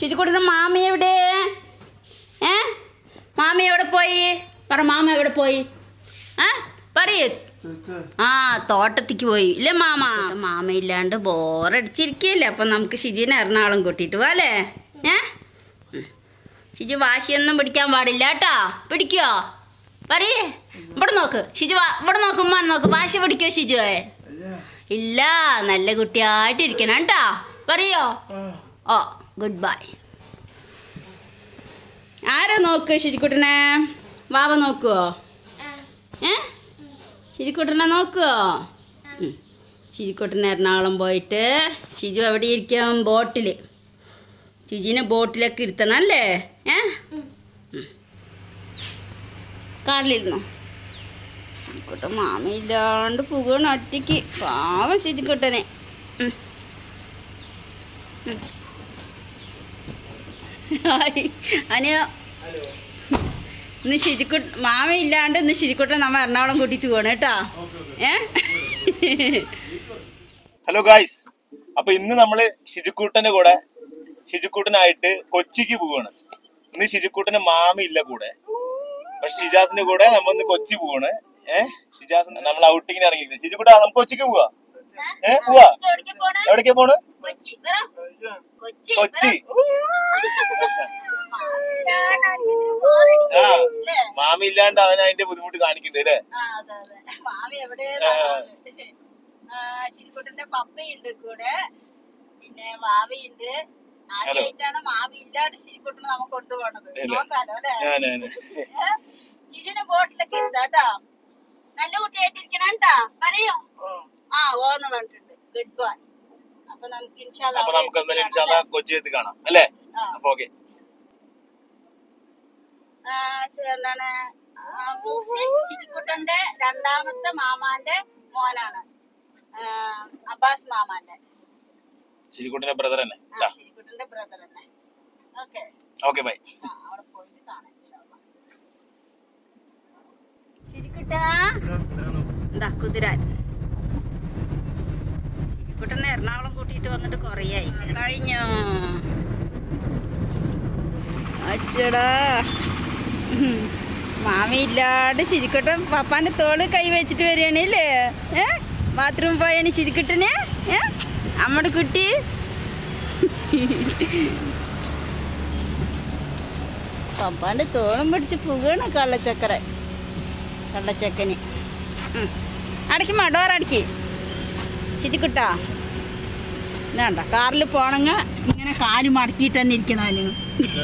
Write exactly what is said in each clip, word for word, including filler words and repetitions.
ചിജിക്കുട്ടൻ്റെ മാമി എവിടെ? ഏ മാമി എവിടെ പോയി? പറ, മാമ എവിടെ പോയി? ആ പറയേ. ആ തോട്ടത്തേക്ക് പോയി ഇല്ലേ മാമ? മാമ ഇല്ലാണ്ട് ബോറടിച്ചിരിക്കുകയല്ലേ. അപ്പം നമുക്ക് ഷിജിനെ എറണാകുളം കൂട്ടിയിട്ട് പോവാ അല്ലേ? ഏ ഷിജു വാശിയൊന്നും പിടിക്കാൻ പാടില്ല കേട്ടോ. പിടിക്കോ? പറയേ. ഇവിടെ നോക്ക് ഷിജു, ഇവിടെ നോക്ക്, ഉമ്മ നോക്ക്. വാശി പിടിക്കോ ഷിജുവേ? ഇല്ല, നല്ല കുട്ടിയായിട്ടിരിക്കണം കേട്ടോ. പറയോ? ഓ ഗുഡ് ബൈ. ആരാ നോക്ക് ഷിജിക്കുട്ടനെ? വാവ നോക്കുവോ? ഏ ഷിജിക്കുട്ടനെ നോക്കുവോ? ഷിജിക്കുട്ടനെ എറണാകുളം പോയിട്ട് ഷിജു എവിടെ ഇരിക്കാം? ബോട്ടിൽ. ഷിജിനെ ബോട്ടിലൊക്കെ ഇരുത്തണം അല്ലേ? ഏ കാറിലിരുന്നോ? ഷിജിക്കുട്ടൻ മാമയില്ലാണ്ട് പോകണം ഒറ്റയ്ക്ക്. പാവം ഷിജിക്കുട്ടനെ. അനിയ ഇന്ന് ഷിജിക്കുട്ട മാമയില്ലാണ്ട് ഇന്ന് ഷിജിക്കുട്ടൻ നമ്മ എറണാകുളം കൂട്ടിട്ട് പോകണം കേട്ടോ. ഏ ഹലോ ഗായ്സ്, അപ്പൊ ഇന്ന് നമ്മള് ഷിജിക്കുട്ടന്റെ കൂടെ ഷിജിക്കുട്ടനായിട്ട് കൊച്ചിക്ക് പോവാണ്. ഇന്ന് ഷിജിക്കുട്ടന് മാമി ഇല്ല കൂടെ, പക്ഷെ ഷിജാസിന്റെ കൂടെ നമ്മ ഇന്ന് കൊച്ചി പോവാണ്. ഏഹ് ഷിജാസ് നമ്മൾ ഔട്ടിങ്ങിന് ഇറങ്ങിയിരിക്കുന്നത്. ഷിജിക്കുട്ട നമുക്ക് കൊച്ചിക്ക് പോവാ. ഏഹ് പോവാ? എവിടേക്കാ പോണ്? കൊച്ചി. ആ മാമി ഇല്ലാണ്ട് അവൻ അതിന്റെ ബുദ്ധിമുട്ട് കാണിക്കണ്ടേ അല്ലേ? ഷിജിക്കുട്ടന്റെ പപ്പയുണ്ട് കൂടെ, പിന്നെ മാവിയുണ്ട്. ആദ്യമായിട്ടാണ് മാവി ഇല്ലാണ്ട് ഷിജിക്കുട്ടനെ നമ്മ കൊണ്ടുപോകണത്. നോക്കാലോ അല്ലേ? ഷിജുവിന്റെ ബോട്ടിലൊക്കെ ഇരുത്താട്ടോ. നല്ല കുട്ടിയായിട്ടിരിക്കണം കേട്ടാ. പറയോ? ആ ഓന്ന് പറഞ്ഞിട്ടുണ്ട്. Goodbye. അപ്പൊ നമുക്ക് ഇൻഷാല്ലാ കൊച്ചിയെത്തി കാണാം അല്ലേ? അപ്പൊ ഓക്കെ. എന്താണ് ഷിജിക്കുട്ടന്റെ രണ്ടാമത്തെ മാമാന്റെ മോനാണ്, അബ്ബാസ് മാമാന്റെ. ഷിജിക്കുട്ടന്റെ ബ്രദർ തന്നെ. ഷിജിക്കുട്ടന്റെ ബ്രദർ തന്നെ. Okay okay bye. അവിടെ പോയിട്ട് കാണാം. ഷിജിക്കുട്ടാ എന്താ കുതിരാൻ? ഷിജിക്കുട്ടനെ എറണാകുളം കൂട്ടിയിട്ട് വന്നിട്ട് കൊറേയായി. കഴിഞ്ഞോ? അച്ചടാ, മാമി ഇല്ലാണ്ട് ഷിജിക്കുട്ടൻ പപ്പാന്റെ തോള് കൈ വെച്ചിട്ട് വരികയാണല്ലേ? ഏ ബാത്റൂം പോയാണ് ഷിജിക്കുട്ടന്. ഏ അമ്മയുടെ കുട്ടി. പപ്പാന്റെ തോളും പിടിച്ച് പോവുകയാണ് കള്ളച്ചക്കര. കള്ളച്ചക്കന് അടയ്ക്കുമ്പോ ഡോറടക്കി ഷിജിക്കുട്ടാ. ഇതാണ്ട കാറിൽ പോണെങ്കിൽ ഇങ്ങനെ കാല് മടക്കിയിട്ട് തന്നെ ഇരിക്കണം അതിന്.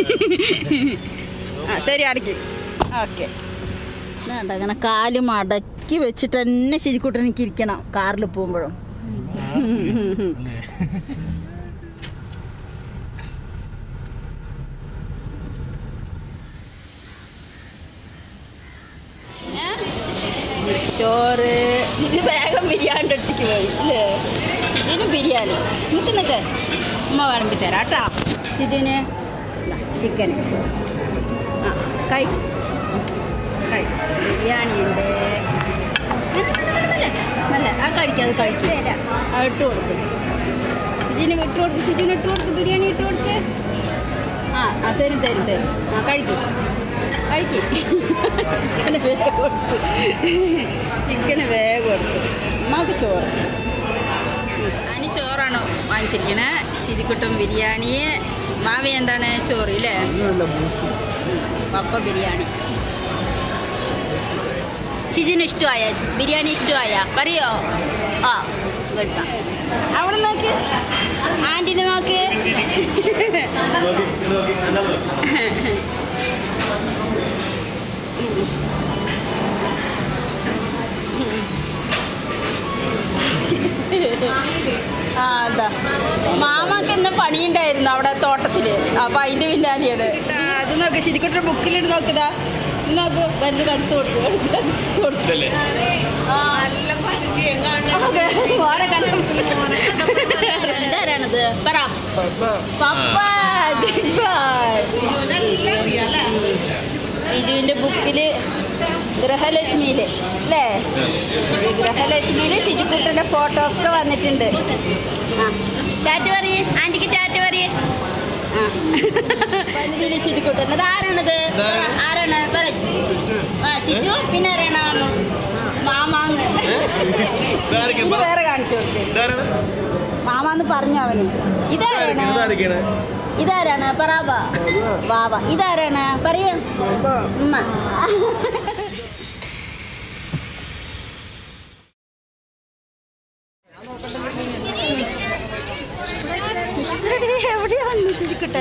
ആ ശരി അടക്കി. ഓക്കെ. ഇതാണ്ട അങ്ങനെ കാല് മടക്കി വെച്ചിട്ട് തന്നെ ഷിജിക്കുട്ടൻ എനിക്ക് ഇരിക്കണം കാറിൽ പോകുമ്പോഴും. ചോറ് ഇത് വേഗം ബിരിയാണി ഒട്ടിക്ക് പോയി അല്ലേ? ഷിജിന് ബിരിയാണി നിൽക്ക് നിൽക്ക് ഉമ്മ വിളമ്പി തരാം കേട്ടോ. ഷിജിന് ചിക്കൻ. ആ കൈ കൈ ബിരിയാണി ഉണ്ട്. നല്ല ആ കഴിക്കാം. അത് കഴിച്ചു തരാം. അത് ഇട്ട് കൊടുക്കും. ഷിജിന് ഇട്ട് കൊടുക്ക്. ഷിജിന് ഇട്ട് കൊടുക്ക്. ബിരിയാണി ഇട്ട് കൊടുക്ക്. ആ ആ തരും തരും തരും. ആ കഴിക്കും കഴിക്കും. ചിക്കന് വേഗം കൊടുത്തു. ചിക്കന് വേഗം കൊടുത്തു. ഉമ്മാക്ക് ചോറ്. അതിന് ചോറാണ് വാങ്ങിച്ചിരിക്കണേ. ഷിജിക്കുട്ടൻ ബിരിയാണി, മാവി എന്താണ് ചോറ് ഇല്ലേ? പപ്പ ബിരിയാണി. ഷിജിന് ഇഷ്ടമായ ബിരിയാണി ഇഷ്ടമായ പറയോ? ആ ഗുഡ്. അവിടെ നോക്ക്, ആൻറ്റിനെ നോക്ക്. ആ അതാ മാമാക്ക് എന്താ പണിയുണ്ടായിരുന്നു അവിടെ തോട്ടത്തില്. അപ്പൊ അതിന്റെ പിന്നാലെയാണ്. അത് നോക്ക് ഷിജിക്കുട്ടന്റെ ബുക്കിലിട്ട് നോക്കുതാ. നോക്ക് വലുത് അടുത്ത് കൊടുത്തു കൊടുത്തല്ലേ? എന്താരാണിത് പറ. പപ്പ ഷിജുവിന്റെ ബുക്കില് ഗൃഹലക്ഷ്മിയില് അല്ലേ? ഈ ഗൃഹലക്ഷ്മിയില് ഷിജിക്കുട്ടന്റെ ഫോട്ടോ ഒക്കെ വന്നിട്ടുണ്ട്. ആ ടാറ്റ പറയേ ആന്റിക്ക്, ടാറ്റ പറയേ. ശുചിക്കുട്ടൻ ആരാണത്? ആരാണ്? ചിച്ചു. പിന്നെ ആരാണ്? മാമാന്ന് വേറെ കാണിച്ചു കൊടുത്തേ. മാമാന്ന് പറഞ്ഞു അവന്. ഇതാരാണ്? ഇതാരാണ്? പറാബ ബാബ. ഇതാരാണ്? പറയൂ. ഉമ്മ. എവിടെയാ വന്നു ശരിക്കട്ടെ?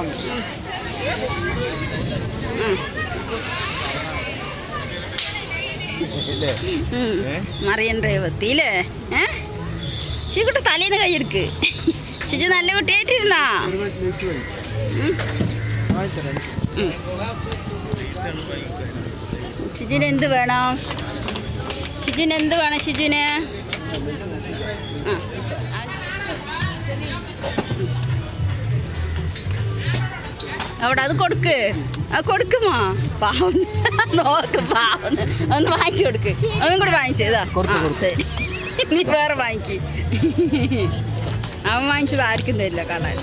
മറിയൻ രേവത്തില്ലേ? ഏ ശരിക്കുട്ട തലേന്ന് കൈയെടുക്ക്. ശിജു നല്ല കുട്ടിയായിട്ടിരുന്നാ? ഷിജുന് എന്ത് വേണം? ഷിജുന് എന്ത് വേണം? ഷിജുന് അവിടെ അത് കൊടുക്ക്. അത് കൊടുക്കുമോ? പാവം നോക്ക്. പാവം ഒന്ന് വാങ്ങിച്ചു കൊടുക്ക്. ഒന്നും കൂടി വാങ്ങിച്ചു. ഇതാ ശരി. നീ വേറെ വാങ്ങിക്ക്. അവൻ വാങ്ങിച്ചത് ആർക്കും തരില്ല കാണാൻ.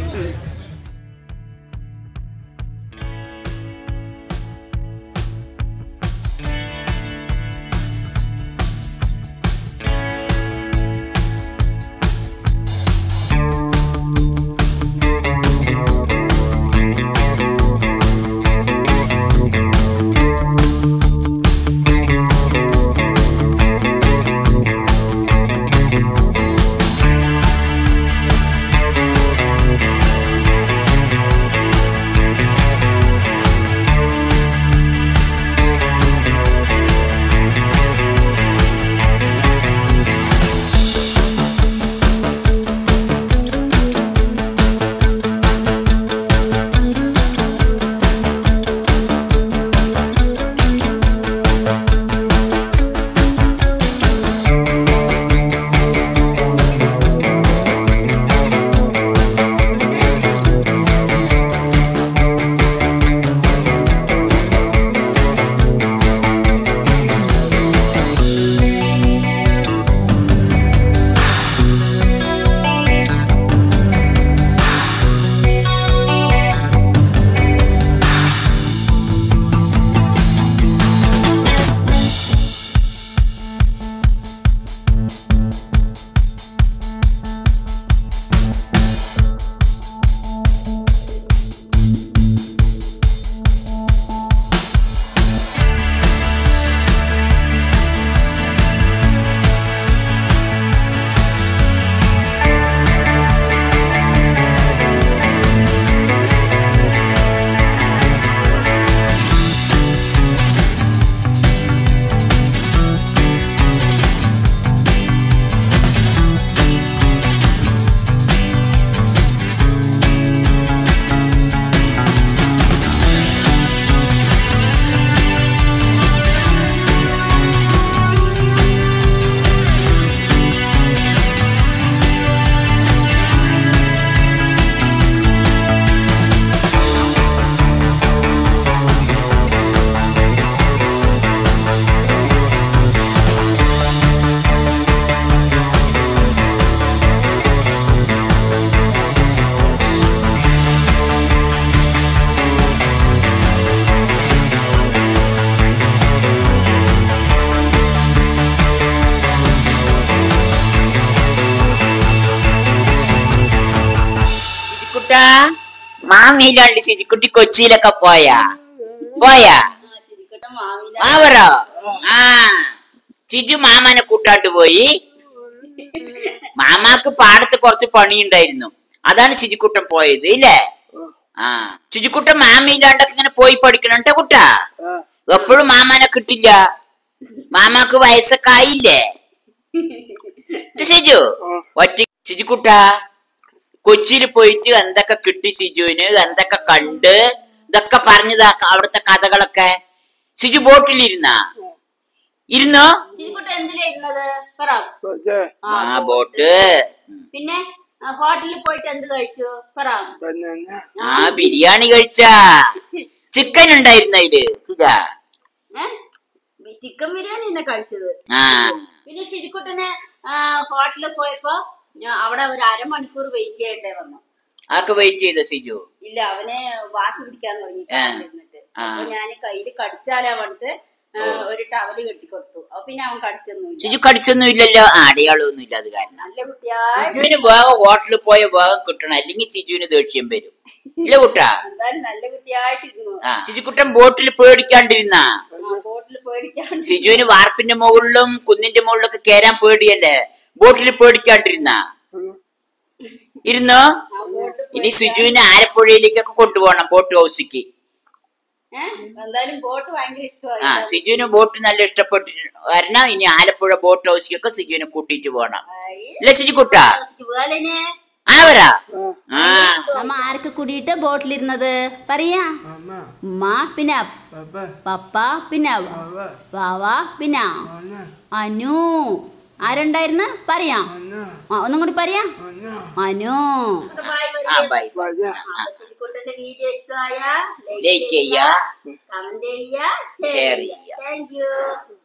മാമിയിലാണ്ട് ശിജിക്കുട്ടി കൊച്ചിയിലൊക്കെ പോയാ പോയാ മാവറോ? ആ ചിജു മാമനെ കൂട്ടാണ്ട് പോയി. മാമാക്ക് പാടത്ത് കുറച്ച് പണിയുണ്ടായിരുന്നു, അതാണ് ചിജിക്കുട്ടൻ പോയത് ഇല്ലേ? ആ ചിജിക്കുട്ടൻ മാമിയിലാണ്ടൊക്കെ ഇങ്ങനെ പോയി പഠിക്കണ കുട്ടാ. എപ്പോഴും മാമാനെ കിട്ടില്ല, മാമാക്ക് വയസ്സൊക്കെ ആയില്ലേ സിജു. ഒറ്റ ചിജിക്കുട്ടാ കൊച്ചിയിൽ പോയിട്ട് എന്തൊക്കെ കിട്ടി സിജുവിന്, എന്തൊക്കെ കണ്ട്, ഇതൊക്കെ പറഞ്ഞതാ അവിടുത്തെ കഥകളൊക്കെ. സിജു ബോട്ടിലിരുന്നാ ഇരുന്നോ? ആ ബോട്ട്. പിന്നെ ഹോട്ടലിൽ പോയിട്ട് എന്ത് കഴിച്ചു? ആ ബിരിയാണി കഴിച്ചാ? ചിക്കൻ ഉണ്ടായിരുന്ന അതില്? ചിക്കൻ ബിരിയാണി തന്നെ കഴിച്ചത്. ആ പിന്നെ ശിരിക്കുട്ടനെ ഹോട്ടലിൽ പോയപ്പോ അവിടെ ഒരു അരമണിക്കൂർ വെയിറ്റ് ചെയ്യേണ്ടേ വന്നു. ആക്ക് വെയിറ്റ് ചെയ്ത സിജു? ഇല്ല, അവനെ വാസി പിടിക്കാൻ തുടങ്ങിട്ട് അപ്പൊ ഞാൻ കയ്യില് കടിച്ചാലാ പറഞ്ഞിട്ട് ഒരു ടവല് കെട്ടിക്കൊടുത്തു. അപ്പൊ പിന്നെ അവൻ കടിച്ചൊന്നും സിജു കടിച്ചൊന്നും ഇല്ലല്ലോ. അടയാളമൊന്നും ഇല്ല. അത് കാരണം നല്ല കുട്ടിയായി സിജുവിന് വേഗം ഹോട്ടലിൽ പോയ വേഗം കിട്ടണം, അല്ലെങ്കിൽ സിജുവിന് ദേഷ്യം വരും. ഇല്ല കുട്ടാ? എന്തായാലും നല്ല കുട്ടിയായിട്ടിരുന്നു. ആ സിജുക്കുട്ടൻ ബോട്ടിൽ പേടിക്കാണ്ടിരുന്ന? ബോട്ടിൽ പേടിക്കാൻ. സിജുവിന് വാർപ്പിന്റെ മുകളിലും കുന്നിന്റെ മുകളിലൊക്കെ കേറാൻ പേടിയല്ലേ? ബോട്ടിൽ പേടിക്കാണ്ടിരുന്ന? ഇരുന്നോ? ഇനി സിജുവിനെ ആലപ്പുഴയിലേക്കൊക്കെ കൊണ്ടുപോകണം, ബോട്ട് ഹൗസിക്ക്. എന്തായാലും ബോട്ട് ഭയങ്കര ഇഷ്ടമായി. ആ സിജുവിന് ബോട്ട് നല്ല ഇഷ്ടപ്പെട്ടിട്ട് കാരണം ഇനി ആലപ്പുഴ ബോട്ട് ഹൗസിക്കൊക്കെ സിജുവിനെ കൂട്ടിട്ട് പോകണം. ഇല്ല സിജുക്കുട്ടാ? ആവരാ? ആ നമ്മ ആർക്ക് കൂടിയിട്ട് ബോട്ടിലിരുന്നത് പറയാ? ഉമ്മ പിന്നെ പപ്പ പിന്നെ വാവ പിന്നെ അനു. ആരുണ്ടായിരുന്നു പറയാ? ഒന്നും കൂടി പറയാ. അനു. ശിജിക്കുട്ടന്റെ വീഡിയോ ഇഷ്ടമായ ലൈക്ക് ചെയ്യുക, കമന്റ് ചെയ്യുക, ഷെയർ ചെയ്യുക. Thank U.